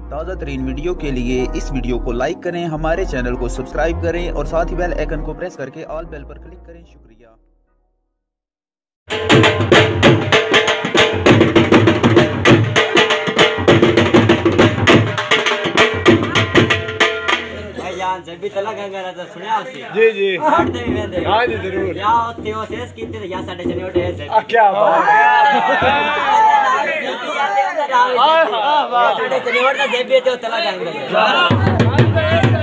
ताज़ा तरीन वीडियो के लिए इस वीडियो को लाइक करें, हमारे चैनल को सब्सक्राइब करें और साथ ही बेल आइकन को प्रेस करके ऑल बेल पर क्लिक करें। शुक्रिया। जब भी तला गंगा तो सुनिया उसी जी जी पढ़ते ही वेंदे हां जी जरूर या होते हो सेस कीते या साडे जने उठे है क्या बात है साडे जने उठे जब भी तो तला गंगा